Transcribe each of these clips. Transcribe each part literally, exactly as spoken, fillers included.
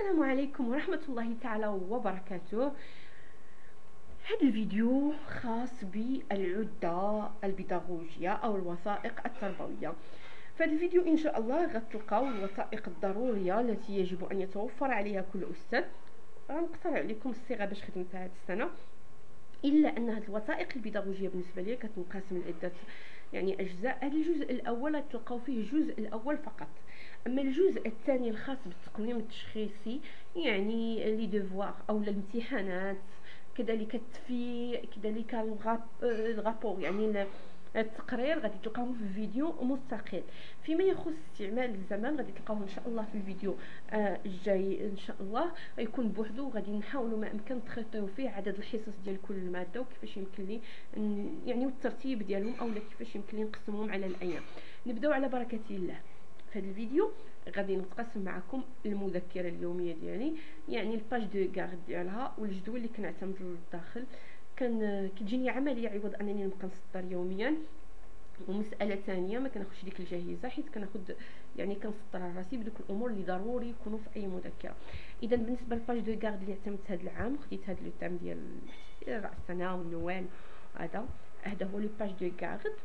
السلام عليكم ورحمة الله تعالى وبركاته. هذا الفيديو خاص بالعدة البيداغوجية أو الوثائق التربوية. في هذا الفيديو إن شاء الله غتلقاو الوثائق الضرورية التي يجب أن يتوفر عليها كل أستاذ. غنقترح عليكم الصيغة باش خدمتها هذه السنة، إلا أن هذه الوثائق البيداغوجية بالنسبة لي كتنقسم لعدة يعني أجزاء. هذا الجزء الأول غتلقاو فيه الجزء الأول فقط، اما الجزء الثاني الخاص بالتقويم التشخيصي يعني لي ديفوار او الامتحانات، كذلك التفي كذلك الغابور يعني التقرير غادي تلقاوه في فيديو مستقل. فيما يخص استعمال الزمان غادي تلقاوه ان شاء الله في الفيديو آه الجاي ان شاء الله، غيكون بوحدو غادي نحاولوا ما امكن نخطيو فيه عدد الحصص ديال كل ماده وكيفاش يمكن لي يعني والترتيب ديالهم اولا كيفاش يمكن لي نقسمهم على الايام. نبداو على بركه الله. في هذا الفيديو غادي نتقاسم معكم المذكره اليوميه ديالي، يعني الباج دو غارد ديالها والجدول اللي كنعتمد للداخل. كان كتجيني عمليه عوض انني نبقى نسطر يوميا. ومساله ثانيه ما كناخذش ديك الجاهزه، حيت كناخذ يعني كنسطر راسي بدوك الامور اللي ضروري يكونوا في اي مذكره. اذا بالنسبه للباج دو غارد اللي اعتمدت هذا العام، خديت هذا لو تام ديال راس السنه والنوال، هذا هذا هو لو باج دو غارد.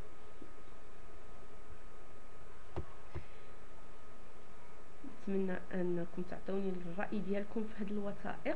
نتمنى انكم تعطوني الراي ديالكم في هذه الوثائق.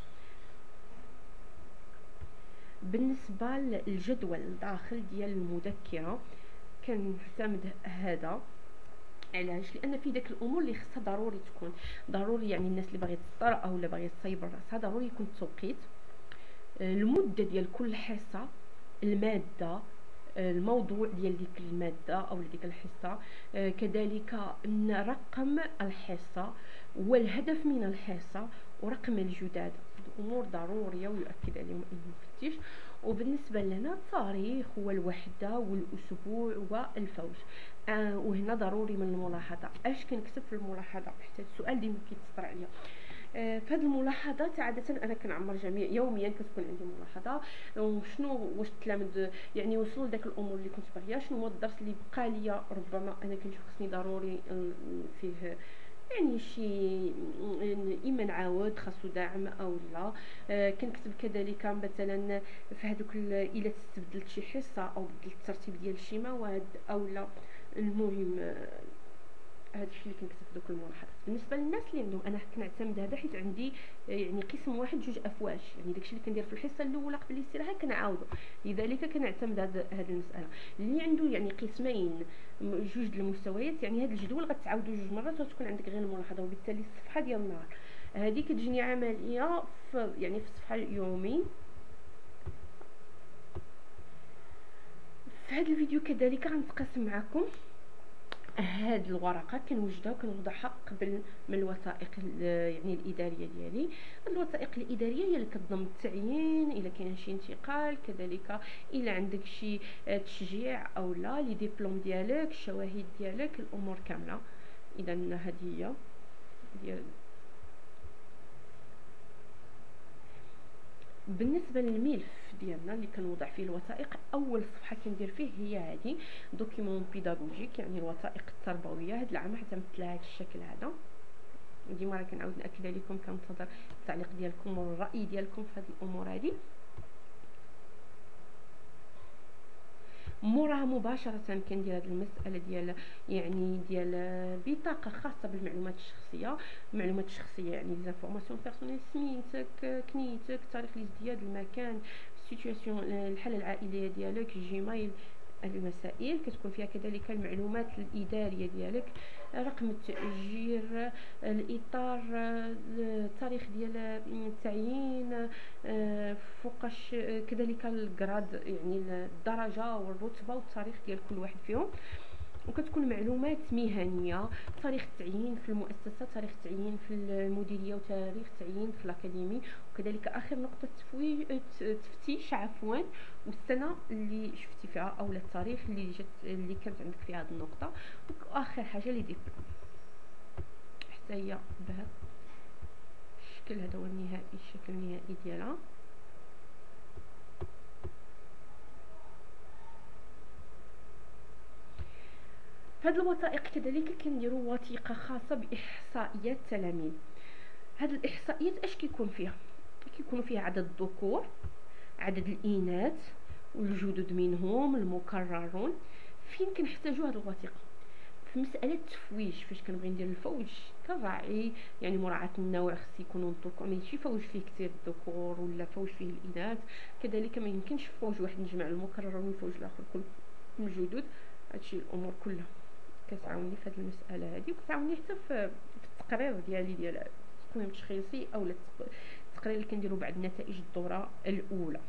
بالنسبه للجدول الداخل ديال المذكره كنعتمد هذا، علاش؟ لان في داك الامور اللي خصها ضروري تكون ضروري، يعني الناس اللي باغيه تسطر او اللي باغيه تصايب راسها ضروري يكون التوقيت، المده ديال كل حصه، الماده، الموضوع ديال ديك الماده او ديك الحصه، آه كذلك رقم الحصه والهدف من الحصه ورقم الجداد. امور ضروريه ويؤكد عليهم اي مفتش. وبالنسبه لنا التاريخ والوحده والاسبوع والفوج. آه وهنا ضروري من الملاحظه، اش كنكتب في الملاحظه حتى السؤال ديما كيتصدر عليا. آه في هذه الملاحظات عاده انا كنعمر جميع يوميا كتكون عندي ملاحظه وشنو واش التلاميذ يعني وصلوا لذاك الامور اللي كنت باغيه، شنو هو الدرس اللي بقى ليا ربما انا كنشوف خصني ضروري فيه يعني شي اما نعاود خاصو دعم او لا. آه كنكتب كذلك مثلا في هذوك الا استبدلت شي حصه او بدلت الترتيب ديال شي مواد او لا. المهم هذا الشيء اللي كنكتب في دوك الملاحظات. بالنسبه للناس اللي عندهم، انا كنعتمد هذا حيت عندي يعني قسم واحد جوج افواج، يعني داكشي اللي كندير في الحصه الاولى قبل الاستراحه كنعاودو، لذلك كنعتمد هذه المساله. اللي عنده يعني قسمين جوج المستويات، يعني هذا الجدول غتعاودو جوج مرات وتكون عندك غير الملاحظه، وبالتالي الصفحه ديال النهار هذه كتجيني عمليه في يعني في الصفحه اليومي. في هذا الفيديو كذلك غنتقاسم معكم هاد الورقه كنوجدها وكنوضعها قبل من الوثائق يعني الاداريه ديالي. الوثائق الاداريه هي اللي كتضم التعيين الا كاين شي انتقال، كذلك الا عندك شي تشجيع او لا، لي ديبلوم ديالك، الشواهد ديالك، الامور كامله. اذا هذه هي ديال بالنسبه للملف ديالنا اللي كنوضع فيه الوثائق. اول صفحه كندير فيه هي هذه دوكيمون بيداغوجيك، يعني الوثائق التربويه. هذا العام اعتمدت لها هذا الشكل هذا، وديما راه كنعاود ناكد عليكم كنتظر التعليق ديالكم والراي ديالكم في هذه الامور هذه. موراها مباشره كندير هذه المساله ديال يعني ديال بطاقه خاصه بالمعلومات الشخصيه. المعلومات الشخصيه يعني لي انفورماسيون بيرسونيل، سميتك، كنيتك، تاريخ الازدياد، المكان، السيتوياسيون، الحاله العائليه ديالك، جيميل، المسائل كتكون فيها كذلك المعلومات الاداريه ديالك، رقم التاجير، الاطار، التاريخ ديال التعيين، فوقاش كذلك الجراد يعني الدرجه والرتبه والتاريخ ديال كل واحد فيهم. وكتكون معلومات مهنيه، تاريخ التعيين في المؤسسه، تاريخ التعيين في المديريه، وتاريخ التعيين في الاكاديمي، وكذلك اخر نقطه تفويج تفتيش عفوا والسنه اللي شفتي فيها او التاريخ اللي جات اللي كانت عندك فيها هذه النقطه. واخر حاجه لي ديبلوم حتى هي بهذا الشكل. هذا هو النهائي، الشكل النهائي ديالها. في هذه الوثائق كذلك كنديروا وثيقه خاصه باحصائيات التلاميذ. هاد الاحصائيات اش كيكون فيها؟ كيكونوا فيها عدد الذكور، عدد الاناث والجدد منهم المكررون. فين كنحتاجوا هاد الوثيقه؟ في مساله التفويج، فاش كنبغي ندير الفوج كراعي يعني مراعاه النوع، خص يكونوا الذكور، ماشي فوج فيه كثير الذكور ولا فوج فيه الاناث. كذلك ما يمكنش فوج واحد نجمع المكررون والفوج الاخر كل الجدد. هادشي الامور كلها كتعاوني في هذه المساله هذه، وكتعاوني حتى في التقرير ديالي ديال التقويم التشخيصي او التقرير اللي كنديرو بعد نتائج الدوره الاولى.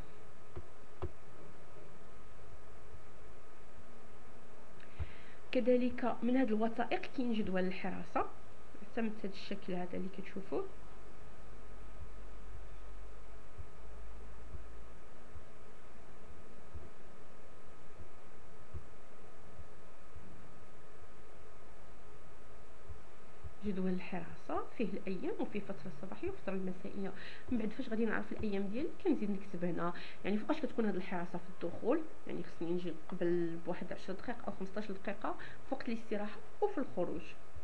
كذلك من هذه الوثائق كاين جدول الحراسه حتى من هذا الشكل هذا اللي كتشوفوه. جدول الحراسه فيه الايام وفيه فتره الصباحيه والفتره المسائيه. من بعد فاش غادي نعرف الايام ديالي كنزيد نكتب هنا يعني فاش كتكون هذه الحراسه في الدخول، يعني خصني نجي قبل بواحد عشر دقائق او خمسطاش دقيقه في وقت الاستراحه وفي الخروج.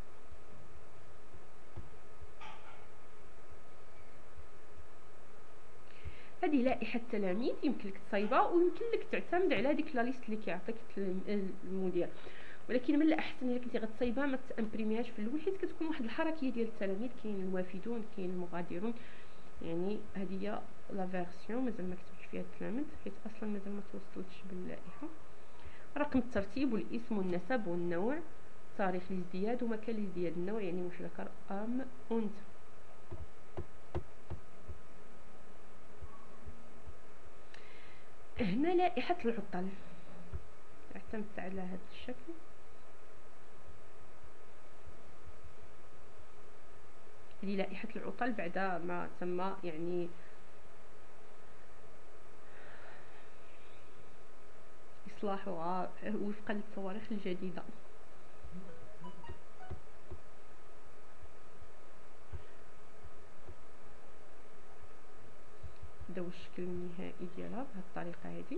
هذه لائحه التلاميذ يمكن لك تصايبها ويمكن لك تعتمد على هذيك لا ليست اللي كيعطيك المدير، ولكن من الاحسن الا كنتي غتصايبها ما تامبريميهاش في الاول، حيت كتكون واحد الحركيه ديال التلاميذ، كاين الوافدون كاين المغادرون. يعني هذه هي لا فيرسيون مازال ما كتبتش فيها التلاميذ حيت اصلا مازال ما توصلتش باللائحه. رقم الترتيب والاسم والنسب والنوع، تاريخ الازدياد ومكان الازدياد، النوع يعني واش ذكر ام انثى. هنا لائحه العطل اعتمدت على هذا الشكل. هذه لائحه العطل بعد ما تم يعني اصلاحها وفقا للتواريخ الجديده. هذا هو الشكل النهائي ديالها بهذه الطريقه هذه.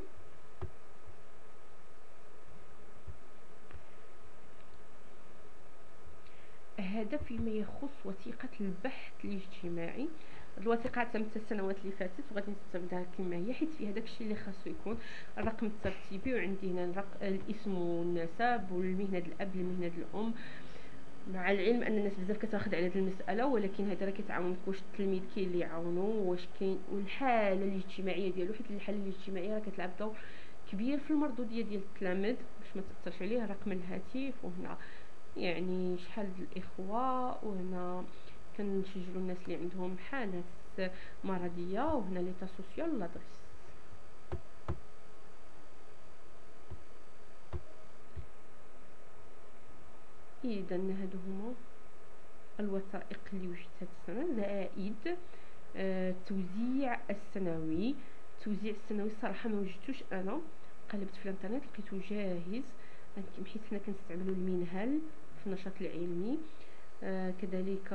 هذا فيما يخص وثيقه البحث الاجتماعي. الوثيقه اعتمدت السنوات اللي فاتت وغادي نستعملها كما هي، حيت فيها داكشي اللي خاصو يكون الرقم الترتيبي، وعندي هنا الرق... الاسم والنسب والمهنه الاب المهنه الام. مع العلم ان الناس بزاف كتاخذ على هذه المساله، ولكن هذا راه كيتعاونك واش التلميذ كاين اللي يعاونو، واش كاين والحاله الاجتماعيه ديالو، حيت الحاله الاجتماعيه راه كتلعب دور كبير في المردوديه ديال التلاميذ باش ما تاثرش عليه. رقم الهاتف، وهنا يعني شحال د الاخوه، وهنا كنسجلوا الناس اللي عندهم حالات مرضيه، وهنا ليتا سوسيال لادريس. اذا هادو هما الوثائق اللي وجدت هاد السنه، زائد آه التوزيع السنوي. التوزيع السنوي الصراحه ما وجدتوش، انا قلبت في الانترنت لقيتو جاهز، حيت حنا كنستعملوا المنهل في النشاط العلمي. آه كذلك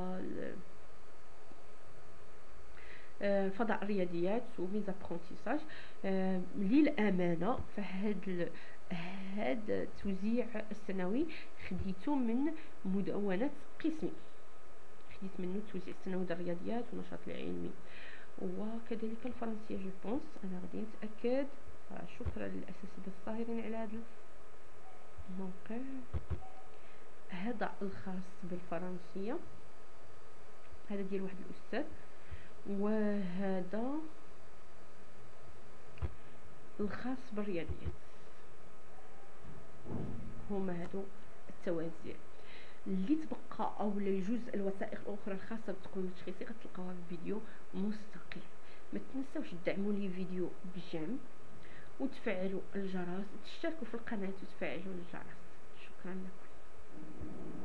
آه فضاء الرياضيات وميزابرونتيساج. آه للامانه فهاد هاد التوزيع السنوي خديته من مدونة قسمي، خديت منه التوزيع السنوي ديال الرياضيات والنشاط العلمي وكذلك الفرنسيه. جو بونس انا غادي نتاكد. شكرا للاساتذه الصاهرين على هذا الموقع. هذا الخاص بالفرنسيه، هذا ديال واحد الاستاذ، وهذا الخاص بالرياضيات. هما هادو التوازيع اللي تبقى او الجزء الوثائق الاخرى الخاصه بالتقويم التشخيصي غتلقاوها في فيديو مستقل. ما تنساوش تدعموا لي فيديو بجيم وتفعلوا الجرس، تشتركوا في القناه وتفعلوا الجرس. شكرا لكم.